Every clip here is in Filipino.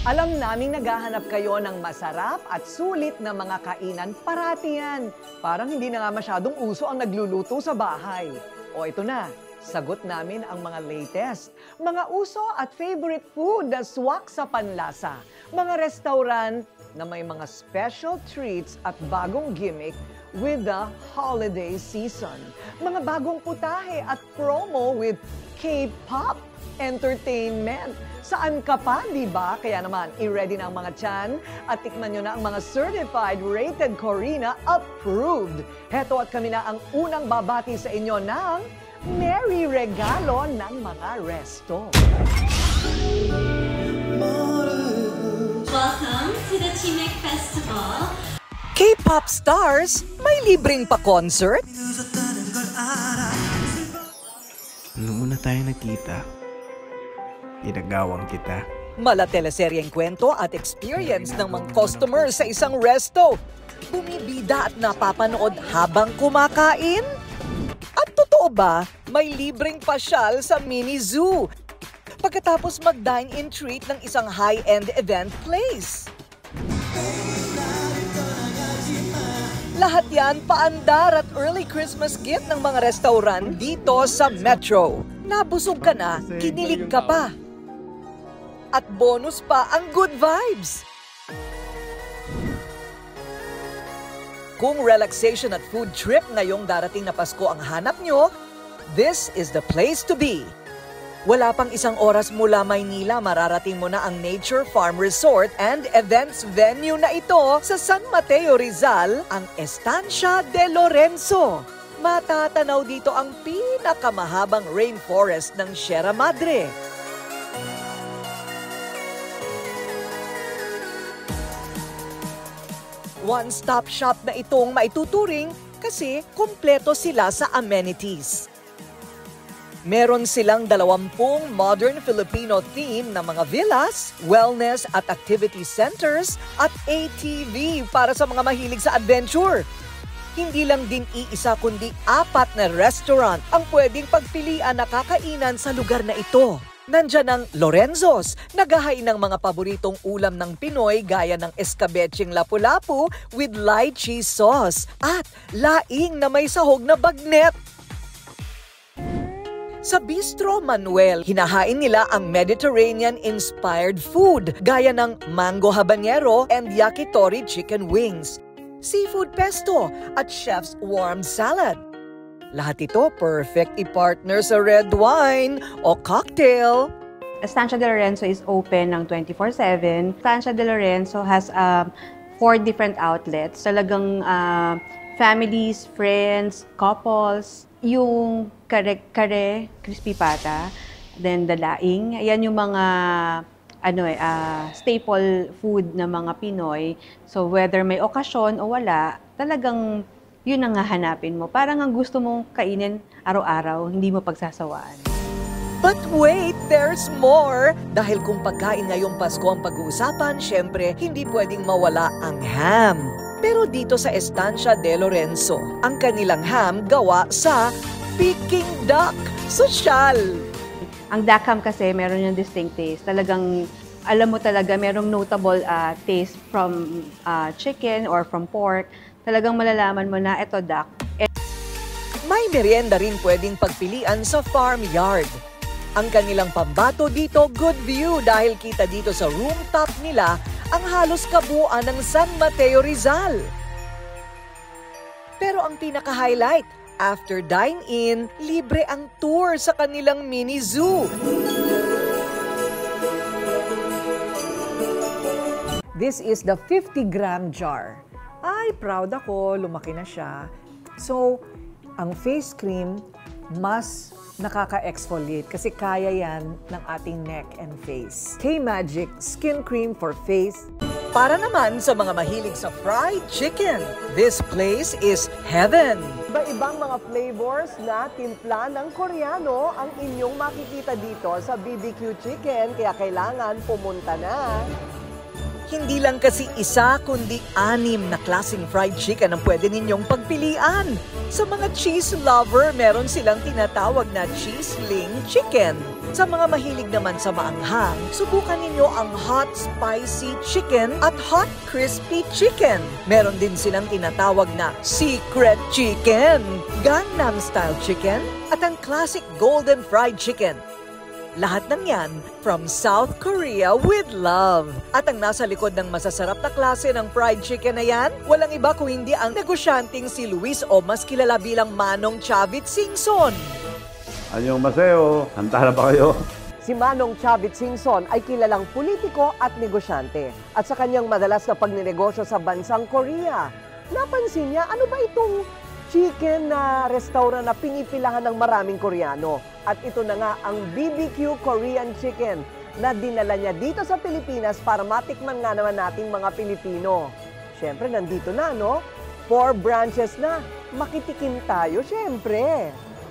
Alam naming naghahanap kayo ng masarap at sulit na mga kainan parati yan. Parang hindi na nga masyadong uso ang nagluluto sa bahay. O ito na, sagot namin ang mga latest. Mga uso at favorite food na swak sa panlasa. Mga restaurant na may mga special treats at bagong gimmick with the holiday season. Mga bagong putahe at promo with K-pop entertainment. Saan ka pa, di ba? Kaya naman, i-ready na ang mga tiyan at tikman nyo na ang mga certified rated Corina approved. Heto at kami na ang unang babati sa inyo ng Merry Regalo ng mga resto. Welcome to the Chimek Festival. K-pop stars, may libreng pa-concert? Noong una tayo nagkita, inagawang kita. Mala teleseryeng kwento at experience ng mga customers sa isang resto. Bumibida at napapanood habang kumakain? At totoo ba, may libreng pasyal sa mini zoo pagkatapos mag-dine-in treat ng isang high-end event place? Lahat yan paandar at early Christmas gift ng mga restaurant dito sa Metro. Nabusog ka na, kinilig ka pa. At bonus pa ang good vibes. Kung relaxation at food trip ngayong darating na Pasko ang hanap nyo, this is the place to be. Wala pang isang oras mula Maynila, mararating mo na ang Nature Farm Resort and Events venue na ito sa San Mateo, Rizal, ang Estancia de Lorenzo. Matatanaw dito ang pinakamahabang rainforest ng Sierra Madre. One-stop shop na itong maituturing kasi kumpleto sila sa amenities. Meron silang 20 modern Filipino theme na mga villas, wellness at activity centers at ATV para sa mga mahilig sa adventure. Hindi lang din iisa kundi 4 na restaurant ang pwedeng pagpilian na kakainan sa lugar na ito. Nandyan ang Lorenzo's, naghahain ng mga paboritong ulam ng Pinoy gaya ng escabecheng lapu-lapu with lychee sauce at laing na may sahog na bagnet. Sa Bistro Manuel, hinahain nila ang Mediterranean-inspired food gaya ng mango habanero and yakitori chicken wings, seafood pesto at chef's warm salad. Lahat ito perfect i-partner sa red wine o cocktail. Estancia de Lorenzo is open ng 24/7. Estancia de Lorenzo has 4 different outlets. Talagang families, friends, couples, yung kare, crispy pata, then the laing. Yan yung mga staple food ng mga Pinoy. So whether may okasyon o wala, talagang yun ang hahanapin mo. Parang ang gusto mong kainin araw-araw, hindi mo pagsasawaan. But wait, there's more! Dahil kung pagkain ngayong Pasko ang pag-uusapan, syempre, hindi pwedeng mawala ang ham. Pero dito sa Estancia de Lorenzo, ang kanilang ham gawa sa Peking duck. Sosyal! Ang duck ham kasi meron yung distinct taste. Talagang, alam mo talaga, merong notable taste from chicken or from pork. Talagang malalaman mo na ito duck. May merienda rin pwedeng pagpilian sa farmyard. Ang kanilang pambato dito, good view dahil kita dito sa rooftop nila ang halos kabuuan ng San Mateo, Rizal. Pero ang pinaka-highlight, after dine-in, libre ang tour sa kanilang mini zoo. This is the 50-gram jar. Ay, proud ako, lumaki na siya. So, ang face cream, mas nakaka-exfoliate kasi kaya yan ng ating neck and face. K-Magic Skin Cream for Face. Para naman sa mga mahilig sa fried chicken, this place is heaven. Iba-ibang mga flavors na timpla ng Koreano ang inyong makikita dito sa BBQ Chicken, kaya kailangan pumunta na. Hindi lang kasi isa kundi 6 na klaseng fried chicken ang pwede ninyong pagpilian. Sa mga cheese lover, meron silang tinatawag na cheese sling chicken. Sa mga mahilig naman sa maanghang, subukan ninyo ang hot spicy chicken at hot crispy chicken. Meron din silang tinatawag na secret chicken, Gangnam style chicken, at ang classic golden fried chicken. Lahat ng yan from South Korea with love. At ang nasa likod ng masasarap na klase ng fried chicken na yan, walang iba kung hindi ang negosyanteng si Luis o mas kilala bilang Manong Chavit Singson. Annyeonghaseyo, handa na ba kayo? Si Manong Chavit Singson ay kilalang politiko at negosyante. At sa kanyang madalas na pagninegosyo sa bansang Korea, napansin niya ano ba itong chicken na restaurant na pinipilahan ng maraming Koreano. At ito na nga ang BBQ Korean Chicken na dinala niya dito sa Pilipinas para matikman nga naman nating mga Pilipino. Siyempre, nandito na, no? 4 branches na. Makitikim tayo, siyempre.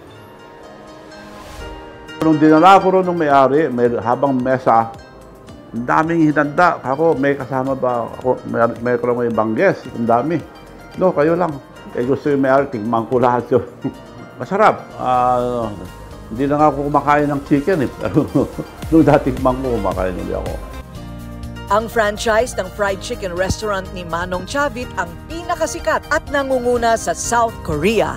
Nung dinala ko rin nung may-ari, habang mesa, ang daming hinanda. Ako, may kasama ba ako? May ko lang ibang guest. Ang dami. No, kayo lang. Kaya gusto yung may-ari, tingman ko lahat yun. Masarap. Hindi na nga ako kumakain ng chicken eh. Pero nung dating ko, kumakain ulit ako. Ang franchise ng fried chicken restaurant ni Manong Chavit ang pinakasikat at nangunguna sa South Korea.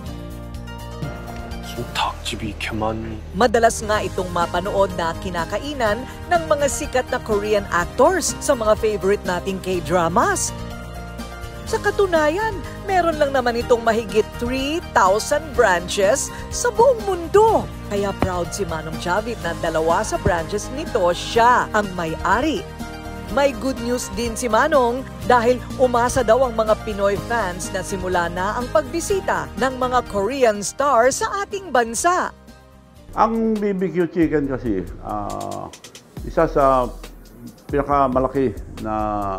Madalas nga itong mapanood na kinakainan ng mga sikat na Korean actors sa mga favorite nating K-dramas. Sa katunayan, meron lang naman itong mahigit 3,000 branches sa buong mundo. Kaya proud si Manong Chavit na 2 sa branches nito siya ang may-ari. May good news din si Manong dahil umasa daw ang mga Pinoy fans na simula na ang pagbisita ng mga Korean stars sa ating bansa. Ang BBQ chicken kasi, isa sa pinakamalaki na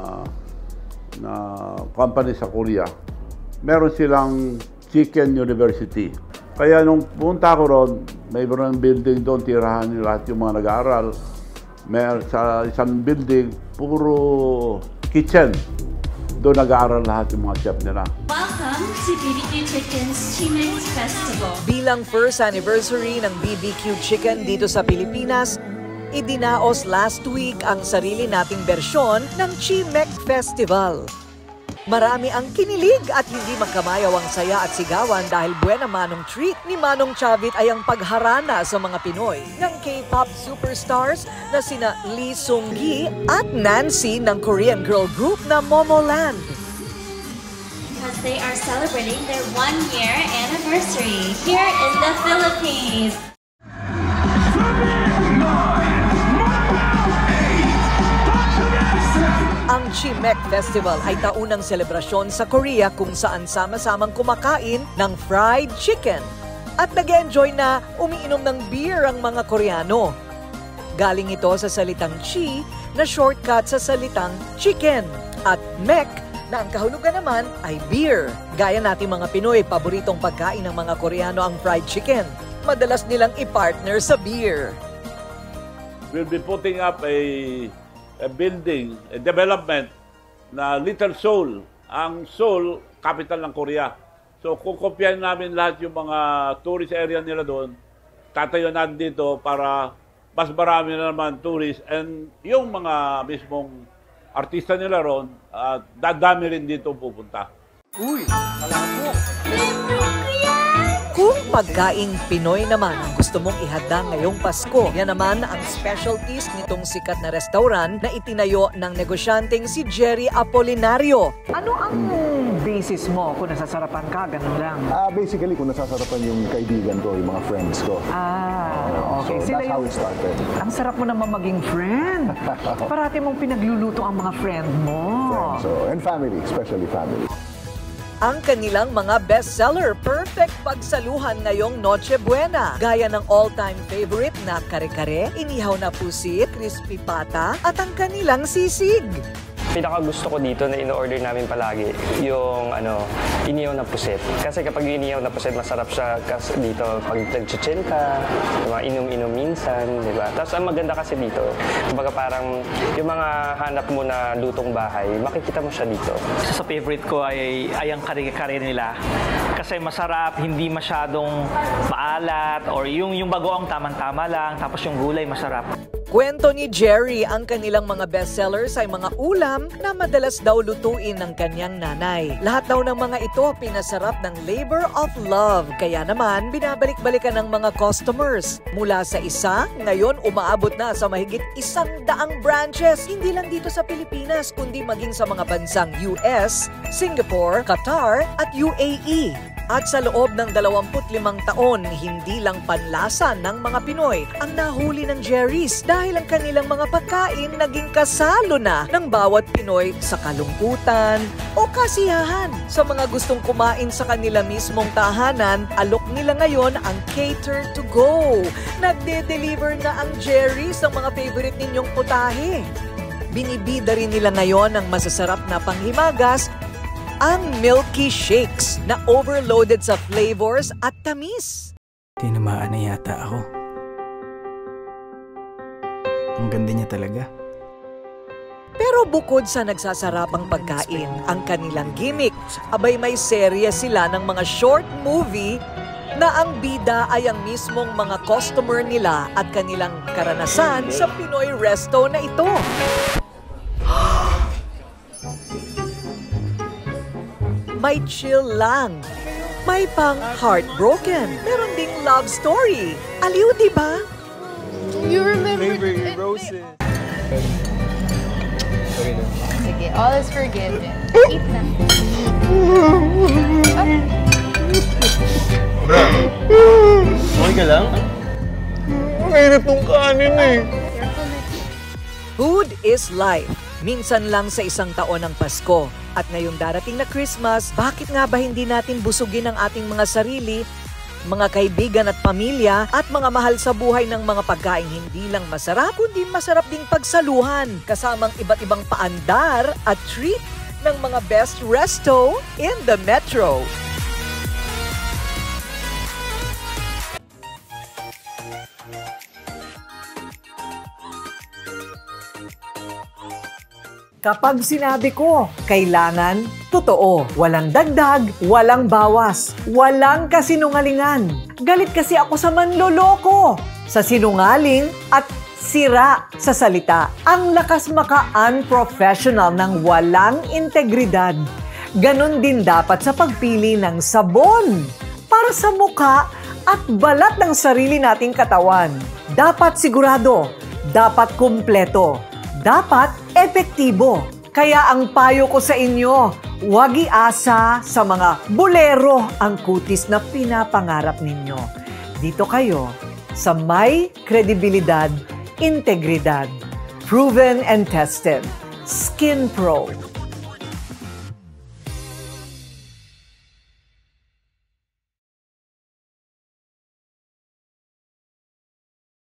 company sa Korea. Meron silang Chicken University. Kaya nung punta ko ron, may mga building doon, tirahan nila lahat yung mga nag-aaral. May sa isang building, puro kitchen. Doon nag-aaral lahat yung mga chef nila. Welcome to BBQ Chicken's Chimek Festival. Bilang first anniversary ng BBQ Chicken dito sa Pilipinas, idinaos last week ang sarili nating bersyon ng Chimek Festival. Marami ang kinilig at hindi magkamayaw ang saya at sigawan dahil buena manong treat ni Manong Chavit ay ang pagharana sa mga Pinoy ng K-pop superstars na sina Lee Seung-gi at Nancy ng Korean girl group na Momoland. Because they are celebrating their 1-year anniversary here in the Philippines. Ang Chimek Festival ay taunang selebrasyon sa Korea kung saan sama-samang kumakain ng fried chicken at nag-enjoy na umiinom ng beer ang mga Koreano. Galing ito sa salitang chi na shortcut sa salitang chicken at mek na ang kahulugan naman ay beer. Gaya nating mga Pinoy, paboritong pagkain ng mga Koreano ang fried chicken. Madalas nilang i-partner sa beer. We'll be putting up a building, a development na Little Seoul, ang Seoul, capital ng Korea. So kung kopyahin namin lahat yung mga tourist area nila doon, tatayo natin dito para mas marami na naman tourist and yung mga mismong artista nila ron, dadami rin dito pupunta. Uy, kalako! Kung pagkaing Pinoy naman ang gusto mong ihanda ngayong Pasko, yan naman ang specialties nitong sikat na restaurant na itinayo ng negosyanteng si Jerry Apolinario. Ano ang basis mo kung nasasarapan ka? Ganun lang. Basically, kung nasasarapan yung kaibigan ko, yung mga friends ko. Okay. So that's how it started. Ang sarap mo naman maging friend. Parati mong pinagluluto ang mga friend mo. So, and family, especially family. Ang kanilang mga bestseller, perfect pagsaluhan ngayong Noche Buena. Gaya ng all-time favorite na kare-kare, inihaw na pusit, crispy pata, at ang kanilang sisig. pinaka-gusto ko dito na in-order namin palagi, yung inihaw na puset. Kasi kapag inihaw na puset, masarap siya kasi dito pag nag-chill ka, yung mga inom-inom minsan, di ba? Tapos ang maganda kasi dito, kumbaga parang yung mga hanap mo na lutong bahay, makikita mo siya dito. Sa favorite ko ay ang kare-kare nila. Kasi masarap, hindi masyadong maalat, or yung bagoong tamang-tama lang, tapos yung gulay masarap. Kwento ni Jerry, ang kanilang mga bestsellers ay mga ulam na madalas daw lutuin ng kanyang nanay. Lahat daw ng mga ito pinasarap ng labor of love. Kaya naman, binabalik-balikan ng mga customers. Mula sa isa, ngayon umaabot na sa mahigit 100 branches. Hindi lang dito sa Pilipinas, kundi maging sa mga bansang US, Singapore, Qatar at UAE. At sa loob ng 25 taon, hindi lang panlasa ng mga Pinoy ang nahuli ng Jerry's dahil ang kanilang mga pagkain naging kasalo na ng bawat Pinoy sa kalungkutan o kasiyahan. Sa mga gustong kumain sa kanila mismong tahanan, alok nila ngayon ang Cater to Go. Nagde-deliver na ang Jerry's ng mga favorite ninyong putahe. Binibida rin nila ngayon ang masasarap na panghimagas, ang Milky Shakes na overloaded sa flavors at tamis. Tinamaan na yata ako. Ang ganda niya talaga. Pero bukod sa nagsasarapang pagkain, ang kanilang gimmick, abay may serye sila ng mga short movie na ang bida ay ang mismong mga customer nila at kanilang karanasan sa Pinoy resto na ito. May chill lang. May pang heartbroken. Meron ding love story. Aliw, di ba? You remember roses. Sige, all is forgiven. Eat na. Okay ka lang? Mahirap tong kanin eh. Food is life. Minsan lang sa isang taon ng Pasko. At ngayong darating na Christmas, bakit nga ba hindi natin busugin ang ating mga sarili, mga kaibigan at pamilya, at mga mahal sa buhay ng mga pagkain hindi lang masarap, kundi masarap ding pagsaluhan, kasamang iba't ibang paandar at treat ng mga best resto in the Metro. Kapag sinabi ko, kailangan, totoo. Walang dagdag, walang bawas, walang kasinungalingan. Galit kasi ako sa manloloko, sa sinungaling at sira sa salita. Ang lakas maka-unprofessional ng walang integridad. Ganon din dapat sa pagpili ng sabon para sa mukha at balat ng sarili nating katawan. Dapat sigurado, dapat kumpleto, dapat epektibo. Kaya ang payo ko sa inyo, huwag iasa sa mga bolero ang kutis na pinapangarap ninyo. Dito kayo sa may kredibilidad, integridad, proven and tested, Skin Pro.